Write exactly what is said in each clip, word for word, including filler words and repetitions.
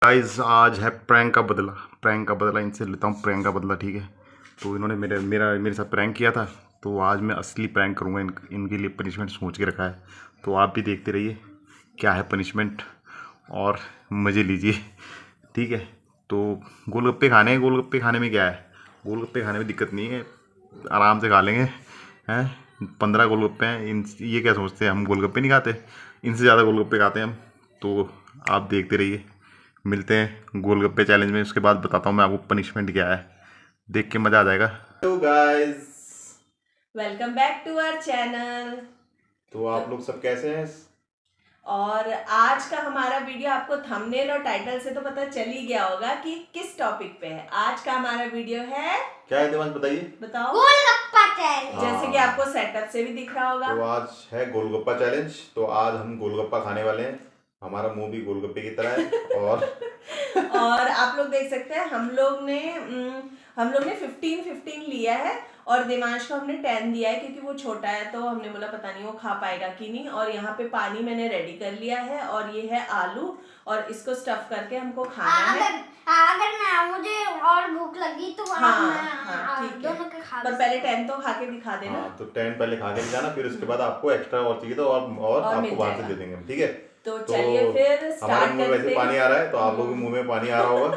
Guys आज है prank का बदला। प्रैंक का बदला इनसे लेता हूँ, प्रैंक का बदला। ठीक है, तो इन्होंने मेरे मेरा मेरे साथ प्रैंक किया था, तो आज मैं असली प्रैंक करूँगा। इन, इनके लिए पनिशमेंट सोच के रखा है, तो आप भी देखते रहिए क्या है पनिशमेंट और मज़े लीजिए। ठीक है, तो गोलगप्पे खाने हैं। गोलगप्पे खाने में क्या है, गोलगप्पे खाने में दिक्कत नहीं है, आराम से खा लेंगे। हैं पंद्रह गोलगप्पे हैं। इन ये क्या सोचते हैं हम गोलगप्पे नहीं खाते, इनसे ज़्यादा गोलगप्पे खाते हैं हम। तो आप देखते रहिए, मिलते हैं गोलगप्पे चैलेंज में। उसके बाद बताता हूँ मैं आपको पनिशमेंट क्या है, देख के मज़ा आ जाएगा। तो guys welcome back to our channel. तो आप लोग सब कैसे हैं? और आज का हमारा वीडियो आपको थंबनेल और टाइटल से तो पता चल ही गया होगा कि किस टॉपिक पे है। आज का हमारा वीडियो है, क्या है देवांश बताइए, बताओ। गोलगप्पा चैलेंज। जैसे कि आपको सेटअप से भी दिख रहा होगा, तो आज है गोलगप्पा चैलेंज। तो आज हम गोलगप्पा खाने वाले हैं, हमारा मुंह भी गोलगप्पे की तरह है। और और आप लोग देख सकते हैं हम लोग ने हम लोग ने फिफ्टीन फिफ्टीन लिया है और देवांश को हमने टेन दिया है, क्योंकि वो छोटा है तो हमने बोला पता नहीं वो खा पाएगा कि नहीं। और यहाँ पे पानी मैंने रेडी कर लिया है और ये है आलू, और इसको स्टफ करके हमको खाना है। अगर मैं मुझे और भूख लगी तो हाँ, हाँ, ठीक है, पर पहले टेन तो खा के दिखा देना। हाँ, तो टेन पहले खा के जाना, फिर उसके बाद आपको एक्स्ट्रा और चाहिए तो और, और, और आपको बाहर से दे देंगे, ठीक है। तो चलिए फिर हमारे मुंह में वैसे पानी आ रहा है, तो आप लोगों के मुंह में पानी आ रहा होगा।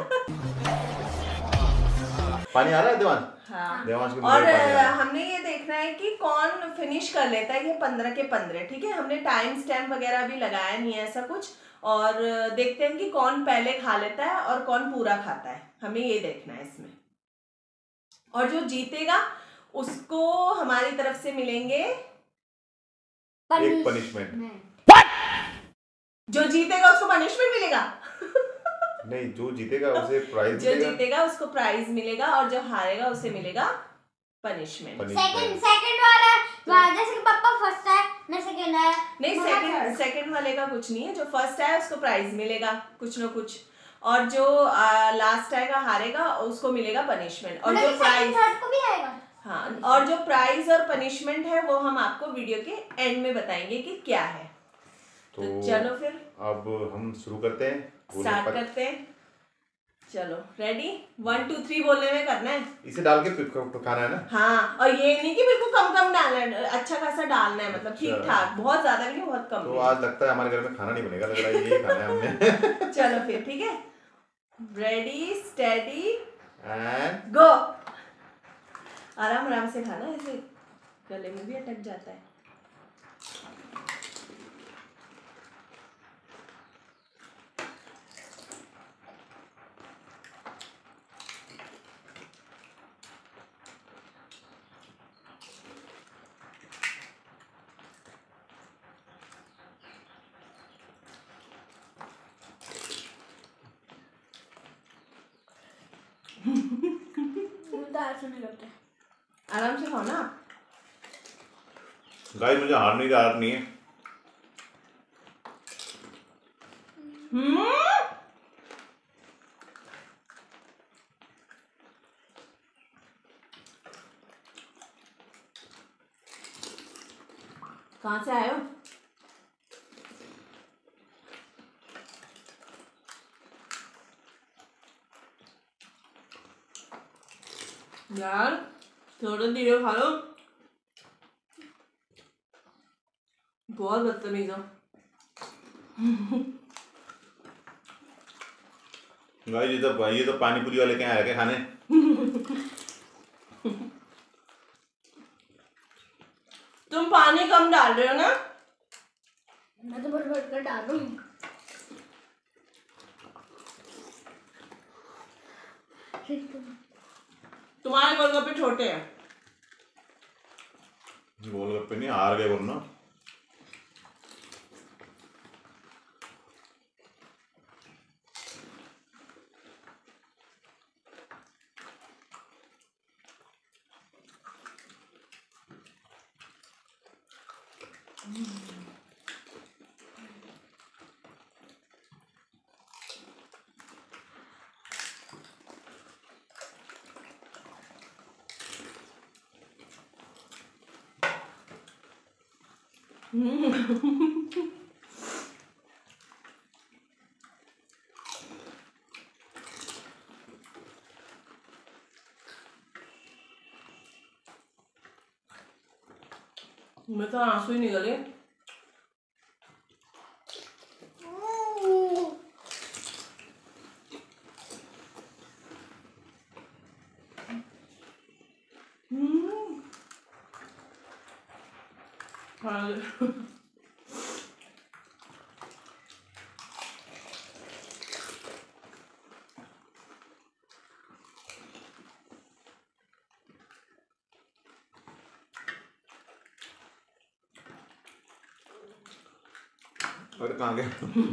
पानी आ रहा है देवांश? हाँ। देवांश के और हमने ये देखना है कि कौन फिनिश कर लेता है ये पंद्रह के पंद्रह। ठीक है, हमने टाइम स्टैम्प वगैरह भी लगाया नहीं है ऐसा कुछ, और देखते हैं कि कौन पहले खा लेता है और कौन पूरा खाता है। हमें ये देखना है इसमें, और जो जीतेगा उसको हमारी तरफ से मिलेंगे एक पनिशमेंट। जो जीतेगा उसको पनिशमेंट मिलेगा। नहीं, जो जीतेगा उसे प्राइज जो जीतेगा उसको प्राइज मिलेगा और जो हारेगा उसे मिलेगा पनिशमेंट। सेकंड सेकंड वाला जैसे कि पापा फर्स्ट है, मैं सेकंड है। नहीं, सेकंड सेकंड वाले का कुछ नहीं है, जो फर्स्ट है उसको प्राइज मिलेगा कुछ ना कुछ, और जो लास्ट आएगा हारेगा उसको मिलेगा पनिशमेंट। और जो प्राइज थर्ड को भी आएगा। हाँ, और जो प्राइज और पनिशमेंट है वो हम आपको वीडियो के एंड में बताएंगे कि क्या है। तो, तो चलो फिर अब हम शुरू करते हैं, स्टार्ट करते हैं। चलो रेडी, वन टू थ्री बोलने में करना है। इसे डाल के फिर खाना है ना? हाँ, और ये नहीं कि बिल्कुल कम कम डालना है, अच्छा खासा डालना है, मतलब ठीक ठाक, बहुत ज्यादा भी नहीं बहुत कम। तो आज लगता है हमारे घर में खाना नहीं बनेगा, लग रहा है यही खाना है हमने। चलो फिर ठीक है, रेडी स्टेडी एंड गो। आराम आराम से खाना, ऐसे गले में भी अटक जाता है। आराम से खाओ ना। गाइस मुझे हारने की आदत नहीं है। हम्म कहाँ से आए हो? यार थोड़ा धीरे खा लो, बहुत बदतमीज हो। गाइस ये तो ये तो पानी पूरी वाले के यहाँ आए खाने। तुम पानी कम डाल रहे हो ना? मैं तो भर भर कर डाल रहा हूँ। तुम्हारे गोलगप्पे छोटे हैं। गोलगप्पे नहीं, हार गए बोलना। मैं तो आंसू ही निकले। हम्म। हाँ। और कहाँ गए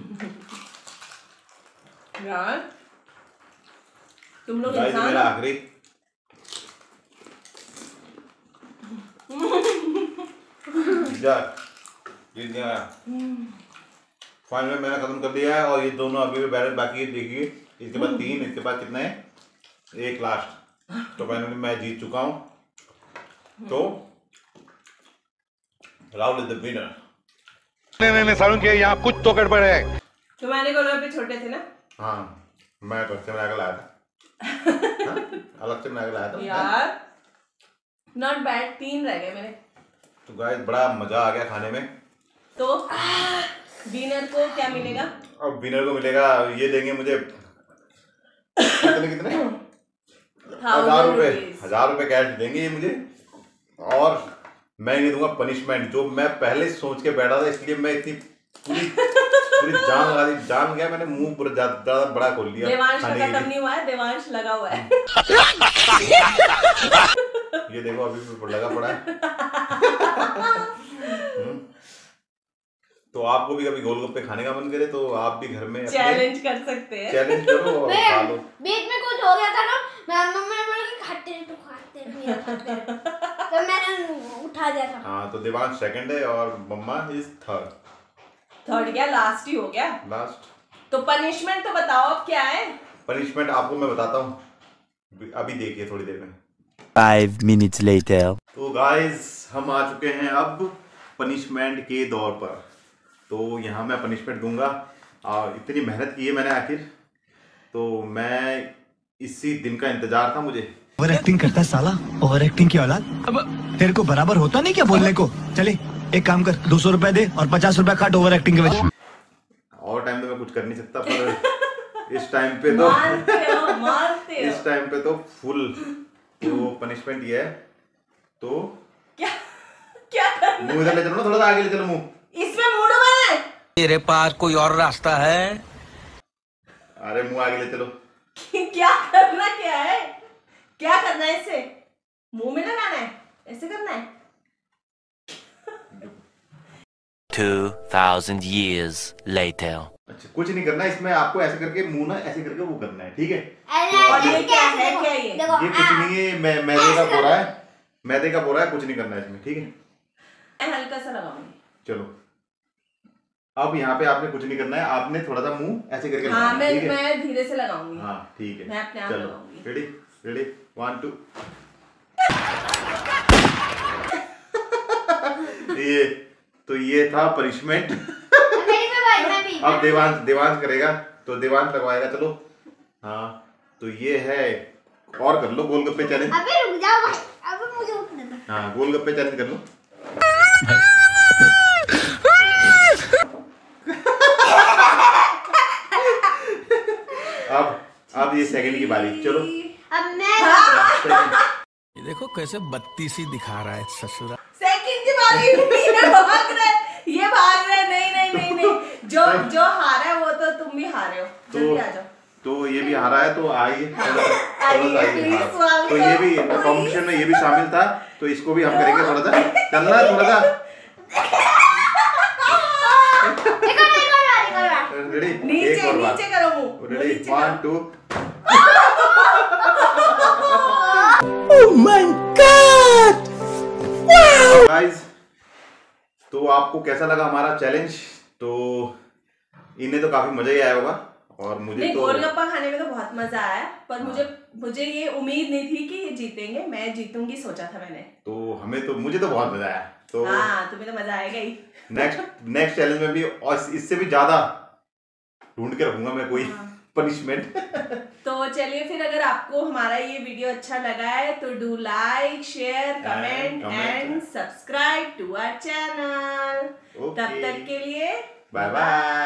यार तुम लोग गाइस? इंसान मेरा आखिरी जा ये नहीं आया। फाइनल मैंने खत्म कर दिया है और ये दोनों अभी भी बैलेंस बाकी है। देखिए इसके बाद तीन, इसके बाद कितने हैं? एक लास्ट। तो फाइनली मैं जीत चुका हूँ। तो राहुल इज द विनर। नहीं नहीं नहीं सारुण के यहाँ कुछ तो गड़बड़ है। तुम्हारे गोलगप्पे छोटे थे ना? हाँ मैं तो अच्छे बना के लाया था। हाँ? अलग से बना के लाया था यार। Not bad. तीन रह गए मेरे। तो गाइस बड़ा मजा आ गया खाने में। तो विनर को क्या मिलेगा? अब विनर को मिलेगा, ये देंगे मुझे कितने कितने हजार रुपए हजार रुपए कैश देंगे ये मुझे। और मैं ये दूंगा पनिशमेंट, जो मैं पहले सोच के बैठा था, इसलिए मैं इतनी पूरी पूरी जान लगा दी। जान गया मैंने, मुंह पूरा ज्यादा बड़ा खोल लिया। देवांश का खत्म नहीं हुआ है, देवांश लगा हुआ है। ये देखो अभी भी लगा पड़ा है। तो आपको भी कभी गोलगप्पे खाने का मन करे तो आप भी घर में चैलेंज कर सकते हैं। चैलेंज करो और खा लो। बीच में कुछ हो गया था ना, मैं मम्मी ने बोला कि खाते रहे तो खाते नहीं खाते तो मैंने उठा दिया था। हाँ तो देवांश सेकंड है और मम्मा इज थर्ड। थर्ड क्या? लास्ट ही हो गया। लास्ट। तो पनिशमेंट तो बताओ अब क्या है? पनिशमेंट आपको मैं बताता हूँ, अभी देखिए थोड़ी देर में। Five minutes later. तो गाइस हम आ चुके हैं अब पनिशमेंट के दौर पर। तो यहाँ मैं पनिशमेंट दूंगा। और इतनी मेहनत की है मैंने आखिर, तो मैं इसी दिन का इंतजार था मुझे। ओवर एक्टिंग करता है साला, ओवर एक्टिंग की औलाद। अब तेरे को बराबर होता नहीं क्या बोलने को? चले एक काम कर, दो सौ रुपए दे और पचास रुपए काट ओवर एक्टिंग के वजह। और टाइम तो मैं कुछ कर नहीं सकता, पर इस टाइम पे तो मारते हो, मारते हो। इस टाइम पे तो फुल। तो पनिशमेंट ये है, तो क्या क्या करना? मुंह इधर ले चलो ना, थोड़ा सा आगे ले चलो मुंह। इसमें मूड में तेरे पास कोई और रास्ता है? अरे मुंह आगे ले चलो। क्या करना? क्या है? क्या करना है? इससे मुंह में लगाना है? ऐसे करना है? Two thousand years later. अच्छा कुछ नहीं करना इसमें, आपको ऐसे करके मुंह ना ऐसे करके वो करना है, ठीक है? और ये क्या है? क्या ये? ये कुछ नहीं है, मैं मैदे का बोरा है, मैदे का बोरा है, कुछ नहीं करना है इसमें, ठीक है? मैं हल्का सा लगाऊंगी। चलो अब यहाँ पे आपने कुछ नहीं करना है, आपने थोड़ा सा मुंह ऐसे करके हाँ लगाना मैं है, ठीक है? मैं धीरे से लगाऊंगी। हाँ ठीक है, मैं अपने आप चलो लगाऊंगी। Ready ready one two. ये तो ये था पनिशमेंट। अब देवांश देवांश करेगा, तो देवांश लगवाएगा। चलो हाँ तो ये है, और कर लो गोलगप्पे चैलेंज। अबे रुक जाओ भाई, अबे मुझे उठने दो। हाँ गोलगप्पे चैलेंज कर लो। अब अब ये सेकंड की बारी, चलो अब मैं ये देखो कैसे बत्तीसी दिखा रहा है ससुरा। सेकंड की बारी। ये भाग रहा है, ये भाग रहा है। नहीं नहीं नहीं नहीं, जो जो हारा है वो तो तुम भी हारे हो। जल्दी आ जाओ। तो ये भी हारा है, तो आइए थोड़ा सा आइए, थोड़ा सा आइए। please, हाँ। स्वागत तो ये भी कॉम्पिटिशन में ये भी शामिल था, तो इसको भी हम करेंगे थोड़ा सा। चलना है थोड़ा सा। रेडी नीचे नीचे करो मुंह। Ready one to. गाइस तो आपको कैसा लगा हमारा चैलेंज? तो इन्हें तो काफी मजा ही आया होगा, और मुझे नहीं, तो गोलगप्पा खाने में तो बहुत मजा आया, पर मुझे मुझे ये उम्मीद नहीं थी कि ये जीतेंगे। मैं जीतूंगी सोचा था मैंने। तो हमें तो मुझे तो बहुत मजा आया। तो हाँ तुम्हें तो मजा आएगा ही। नेक्स्ट नेक्स्ट चैलेंज में भी और इससे भी ज्यादा ढूंढ के रखूंगा मैं कोई। हाँ। पनिशमेंट। तो चलिए फिर, अगर आपको हमारा ये वीडियो अच्छा लगा है तो do like, share, comment and subscribe to our channel. तब तक के लिए बाय बाय।